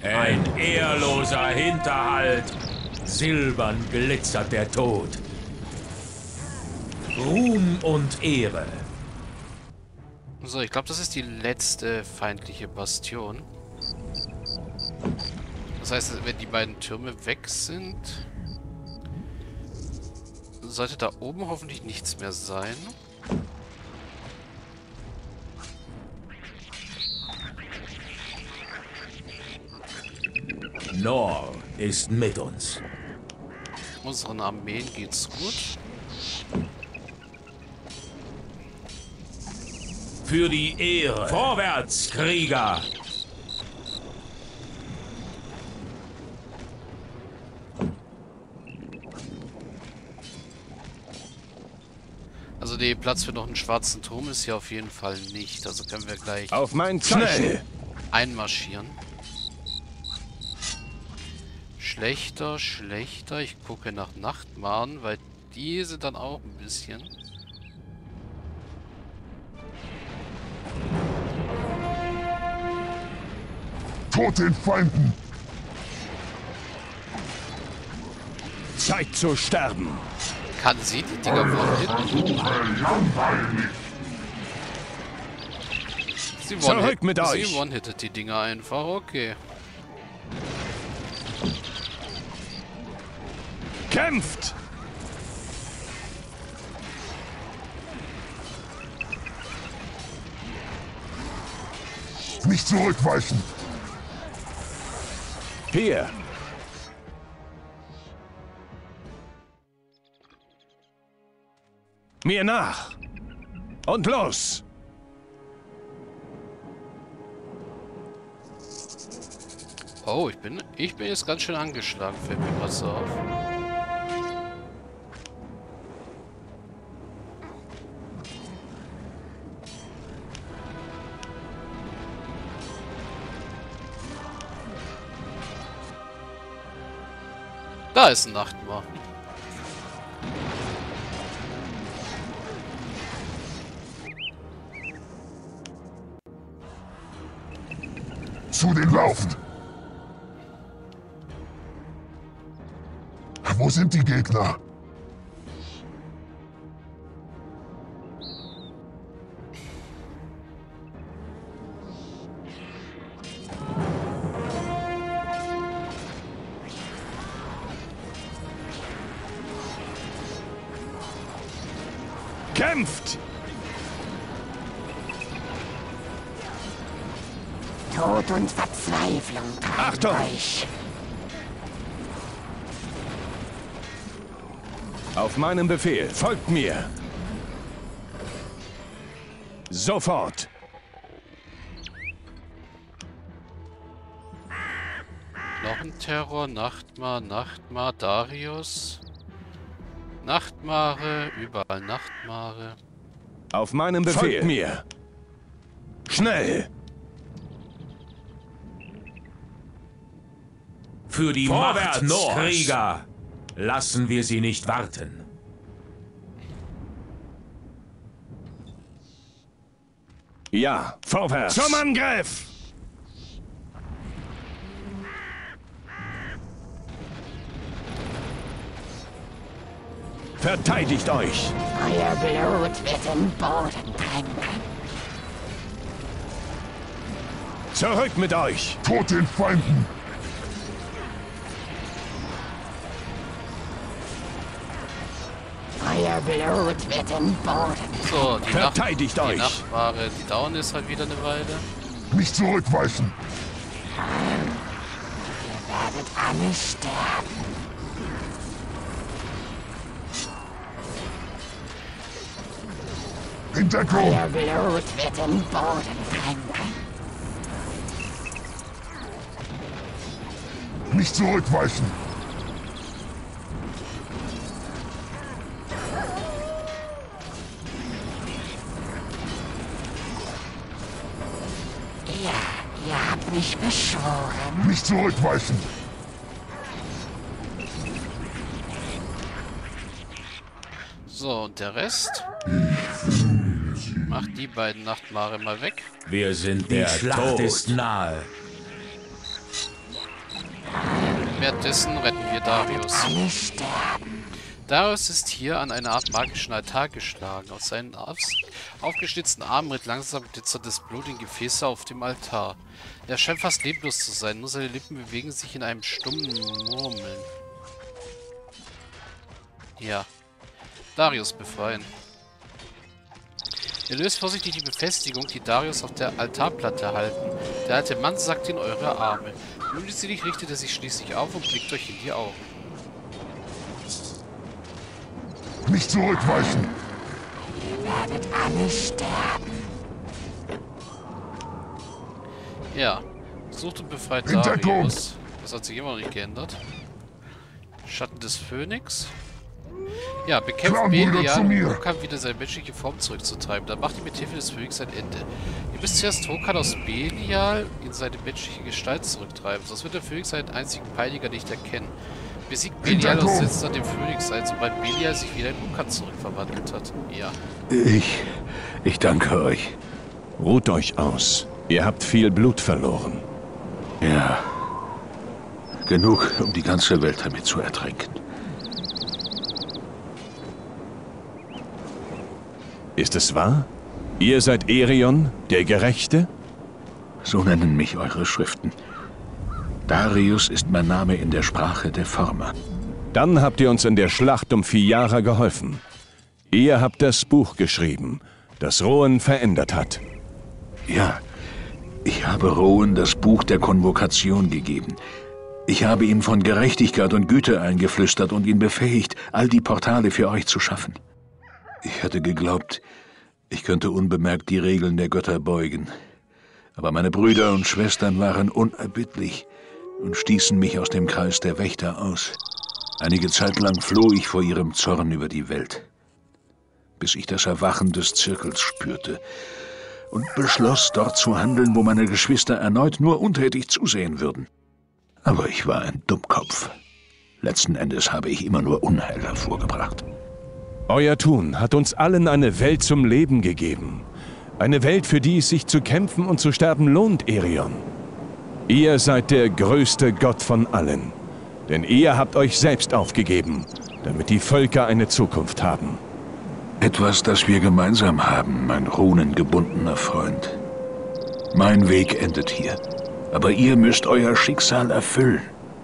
Ein ehrloser Hinterhalt. Silbern glitzert der Tod. Ruhm und Ehre. So, ich glaube, das ist die letzte feindliche Bastion. Das heißt, wenn die beiden Türme weg sind, sollte da oben hoffentlich nichts mehr sein. Nor ist mit uns. Unseren Armeen geht's gut. Für die Ehre. Vorwärts, Krieger! Also der Platz für noch einen schwarzen Turm ist hier auf jeden Fall nicht. Also können wir gleich Auf mein Zeichen. einmarschieren. Schlechter, schlechter. Ich gucke nach Nachtmahn, weil die sind dann auch ein bisschen... Tod den Feinden! Zeit zu sterben. Kann sie die Dinger one-hitten? Zurück mit euch. Sie one-hittet die Dinger einfach, okay. Kämpft! Nicht zurückweichen! Hier. Mir nach. Und los. Oh, ich bin jetzt ganz schön angeschlagen, fällt mir gerade so auf. Da ist ein Nachtmar. Zu den Laufen! Wo sind die Gegner? Kämpft! Tod und Verzweiflung treiben Achtung! euch. Auf meinen Befehl. Folgt mir. Sofort. Knochenterror, Nachtmar, Nachtmar, Darius. Nachtmare, überall Nachtmare. Auf meinen Befehl. Folgt mir. Schnell. Für die Vorwärts, Macht Nords, Nords. Krieger! Lassen wir sie nicht warten. Ja, vorwärts. Zum Angriff. Verteidigt euch. Euer Blut wird den Boden brennen. Zurück mit euch. Tod den Feinden! Euer Blut wird den Boden. So, die Verteidigt euch. Die Nachtmare, die dauern jetzt halt wieder eine Weile. Nicht zurückweichen! Ihr werdet alle sterben. In Deckung! Euer Blut wird den Boden brennen. Nicht zurückweichen! Ihr habt mich beschworen. Nicht zurückweichen! So, und der Rest? Macht die beiden Nachtmare mal weg. Wir sind der Schlacht Tod. ist nahe. Währenddessen retten wir Darius. Alle sterben. Darius ist hier an eine Art magischen Altar geschlagen. Aus seinen aufgeschlitzten Armen ritt langsam glitzerndes Blut in Gefäße auf dem Altar. Er scheint fast leblos zu sein, nur seine Lippen bewegen sich in einem stummen Murmeln. Ja. Darius befreien. Ihr löst vorsichtig die Befestigung, die Darius auf der Altarplatte halten. Der alte Mann sackt in eure Arme. Mühselig richtet er sich schließlich auf und blickt euch in die Augen. Nicht zurückweichen! Ihr werdet alle sterben. Ja. Sucht und befreit Hintergrund. Darius. Das hat sich immer noch nicht geändert. Schatten des Phönix. Ja, bekämpft Clanbrüder Belial zu und mir. Hokan wieder seine menschliche Form zurückzutreiben. Dann macht ihr mit Hilfe des Phönix ein Ende. Ihr müsst zuerst Hokan aus Belial in seine menschliche Gestalt zurücktreiben, sonst wird der Phönix seinen einzigen Peiniger nicht erkennen. Besiegt Belial und setzt dann den Phönix ein, sobald Belial sich wieder in Hokan zurückverwandelt hat. Ja. Ich danke euch. Ruht euch aus. Ihr habt viel Blut verloren. Ja. Genug, um die ganze Welt damit zu ertränken. Ist es wahr? Ihr seid Erion, der Gerechte? So nennen mich eure Schriften. Darius ist mein Name in der Sprache der Former. Dann habt ihr uns in der Schlacht um Fiara geholfen. Ihr habt das Buch geschrieben, das Rohan verändert hat. Ja, ich habe Rohan das Buch der Konvokation gegeben. Ich habe ihm von Gerechtigkeit und Güte eingeflüstert und ihn befähigt, all die Portale für euch zu schaffen. Ich hatte geglaubt, ich könnte unbemerkt die Regeln der Götter beugen. Aber meine Brüder und Schwestern waren unerbittlich und stießen mich aus dem Kreis der Wächter aus. Einige Zeit lang floh ich vor ihrem Zorn über die Welt, bis ich das Erwachen des Zirkels spürte und beschloss, dort zu handeln, wo meine Geschwister erneut nur untätig zusehen würden. Aber ich war ein Dummkopf. Letzten Endes habe ich immer nur Unheil hervorgebracht. Euer Tun hat uns allen eine Welt zum Leben gegeben. Eine Welt, für die es sich zu kämpfen und zu sterben lohnt, Erion. Ihr seid der größte Gott von allen. Denn ihr habt euch selbst aufgegeben, damit die Völker eine Zukunft haben. Etwas, das wir gemeinsam haben, mein runengebundener Freund. Mein Weg endet hier. Aber ihr müsst euer Schicksal erfüllen.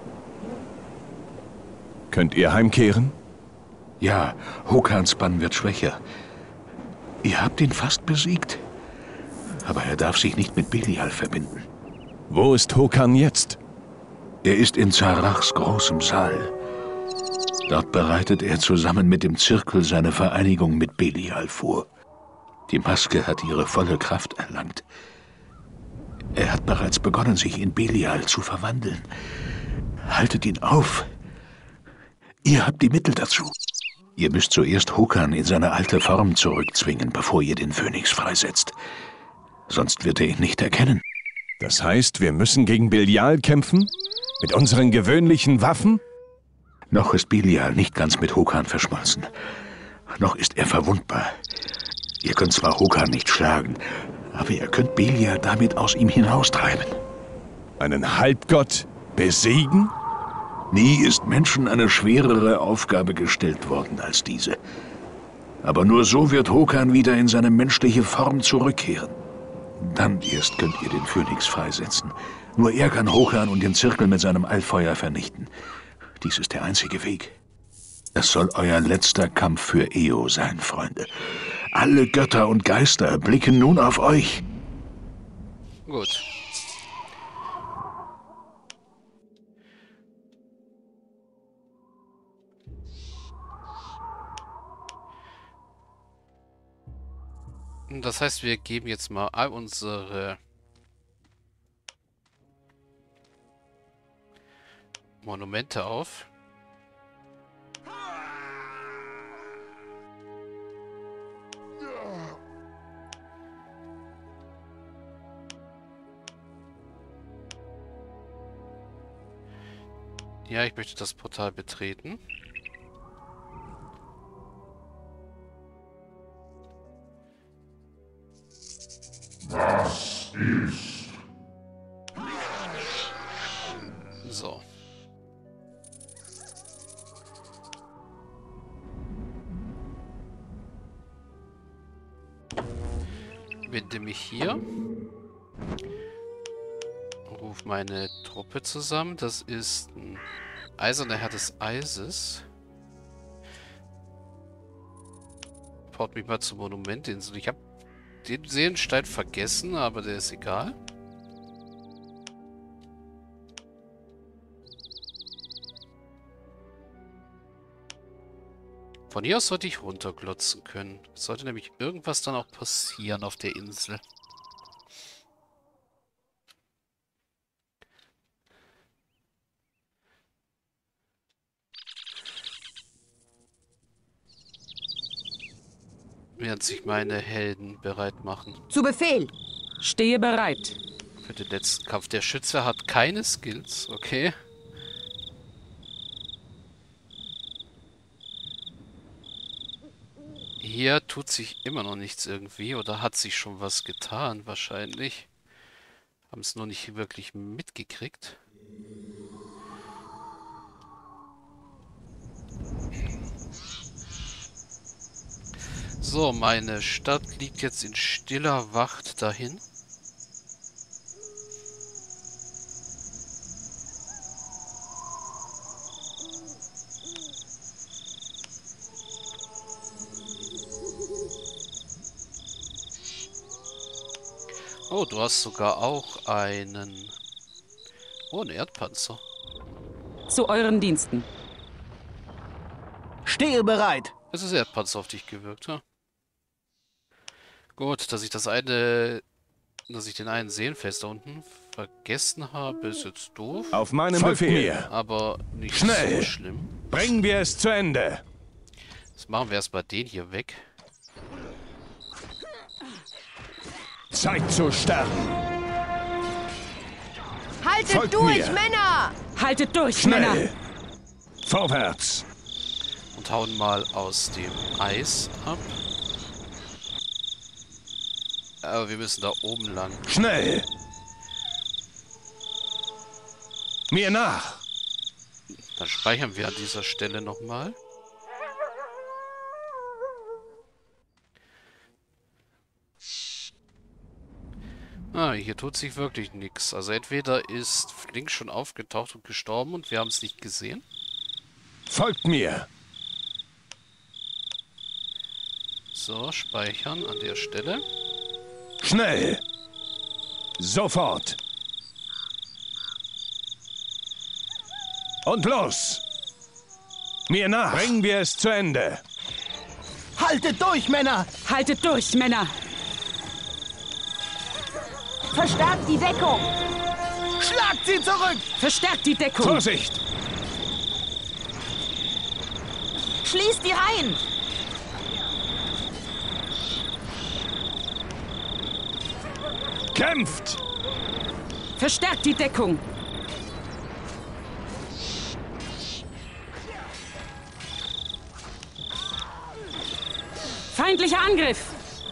Könnt ihr heimkehren? Ja, Hokans Bann wird schwächer. Ihr habt ihn fast besiegt. Aber er darf sich nicht mit Belial verbinden. Wo ist Hokan jetzt? Er ist in Zarachs großem Saal. Dort bereitet er zusammen mit dem Zirkel seine Vereinigung mit Belial vor. Die Maske hat ihre volle Kraft erlangt. Er hat bereits begonnen, sich in Belial zu verwandeln. Haltet ihn auf. Ihr habt die Mittel dazu. Ihr müsst zuerst Hokan in seine alte Form zurückzwingen, bevor ihr den Phönix freisetzt. Sonst wird er ihn nicht erkennen. Das heißt, wir müssen gegen Belial kämpfen? Mit unseren gewöhnlichen Waffen? Noch ist Belial nicht ganz mit Hokan verschmolzen. Noch ist er verwundbar. Ihr könnt zwar Hokan nicht schlagen, aber ihr könnt Belial damit aus ihm hinaustreiben. Einen Halbgott besiegen? Nie ist Menschen eine schwerere Aufgabe gestellt worden als diese. Aber nur so wird Hokan wieder in seine menschliche Form zurückkehren. Dann erst könnt ihr den Phönix freisetzen. Nur er kann Hokan und den Zirkel mit seinem Allfeuer vernichten. Dies ist der einzige Weg. Es soll euer letzter Kampf für Eo sein, Freunde. Alle Götter und Geister blicken nun auf euch. Gut. Das heißt, wir geben jetzt mal all unsere Monumente auf. Ja, ich möchte das Portal betreten. Was ist? So. Wende mich hier. Ruf meine Truppe zusammen. Das ist ein eiserner Herr des Eises. Port mich mal zur Monumentinsel. Ich habe den Seelenstein vergessen, aber der ist egal. Von hier aus sollte ich runterglotzen können. Es sollte nämlich irgendwas dann auch passieren auf der Insel. Während sich meine Helden bereit machen. Zu Befehl! Stehe bereit. Für den letzten Kampf. Der Schütze hat keine Skills, okay. Hier tut sich immer noch nichts irgendwie. Oder hat sich schon was getan, wahrscheinlich. Haben es nur nicht wirklich mitgekriegt. So, meine Stadt liegt jetzt in stiller Wacht dahin. Oh, du hast sogar auch einen... Oh, einen Erdpanzer. Zu euren Diensten. Stehe bereit! Es ist Erdpanzer auf dich gewirkt, ha? Gut, dass ich den einen Seelenfest da unten vergessen habe, ist jetzt doof. Auf meinen Folgt Befehl. mir. Aber nicht Schnell. so schlimm. Bringen wir es zu Ende. Jetzt machen wir erstmal den hier weg. Zeit zu sterben. Haltet Folgt durch, mir. Männer! Haltet durch, Männer! Schnell. Vorwärts. Und hauen mal aus dem Eis ab. Aber wir müssen da oben lang. Schnell. Mir nach. Dann speichern wir an dieser Stelle nochmal. Ah, hier tut sich wirklich nichts. Also entweder ist Flink schon aufgetaucht und gestorben und wir haben es nicht gesehen. Folgt mir. So, speichern an der Stelle. Schnell. Sofort. Und los. Mir nach. Bringen wir es zu Ende. Haltet durch, Männer! Haltet durch, Männer! Verstärkt die Deckung! Schlagt sie zurück! Verstärkt die Deckung! Vorsicht. Schließt die Reihen! Kämpft. Verstärkt die Deckung! Feindlicher Angriff!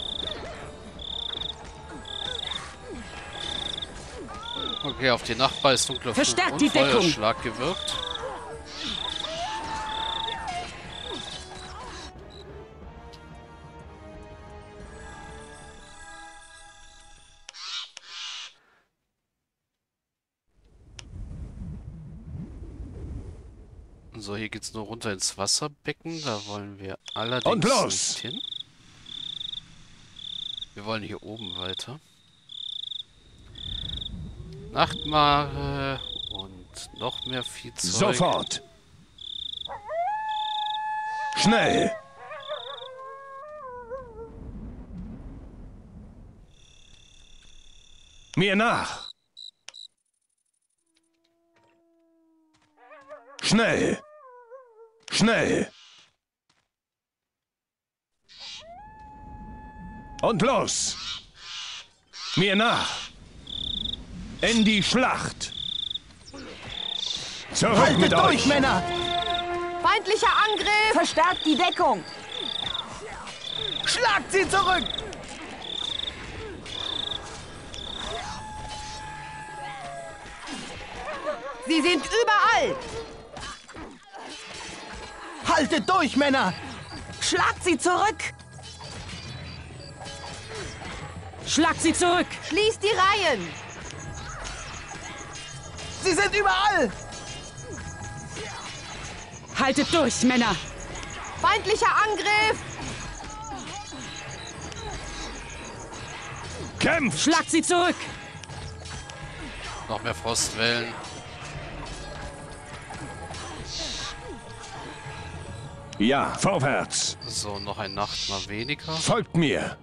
Okay, auf die Nachbar ist dunkler Flug Verstärkt und die Deckung. Feuerschlag gewirkt. So, hier geht's nur runter ins Wasserbecken. Da wollen wir allerdings Und los! nicht hin. Wir wollen hier oben weiter. Nachtmare und noch mehr Viehzeug. Sofort. Schnell. Mir nach. Schnell. Schnell. Und los. Mir nach. In die Schlacht. Zurück Haltet mit durch, euch. Männer! Feindlicher Angriff! Verstärkt die Deckung! Schlagt sie zurück! Sie sind überall! Haltet durch, Männer! Schlagt sie zurück! Schlagt sie zurück! Schließt die Reihen! Sie sind überall! Haltet durch, Männer! Feindlicher Angriff! Kämpft! Schlagt sie zurück! Noch mehr Frostwellen. Ja, vorwärts! So, noch ein Nachtmar weniger. Folgt mir!